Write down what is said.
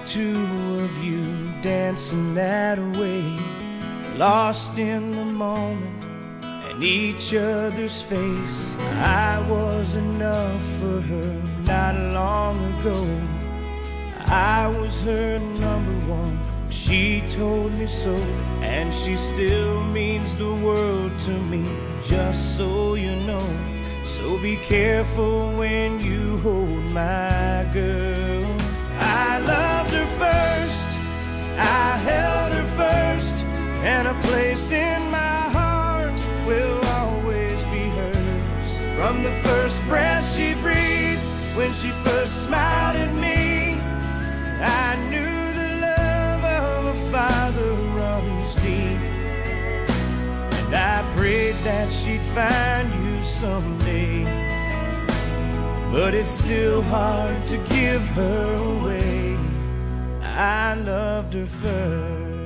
two of you dancing that way, lost in the moment and each other's face. I was enough for her not long ago. I was her number one, she told me so, and she still means the world to me, just so you know. So be careful when you hold my girl. I loved her first, I held her first, and a place in my heart will always be hers. From the first breath she breathed, when she first smiled at me, I knew the love of a father runs deep. And I prayed that she'd find you someday, but it's still hard to give her away. I loved her first.